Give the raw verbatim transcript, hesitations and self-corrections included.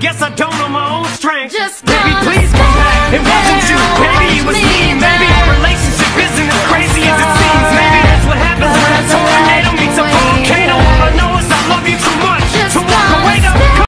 Guess I don't know my own strength. Just Baby, gonna please.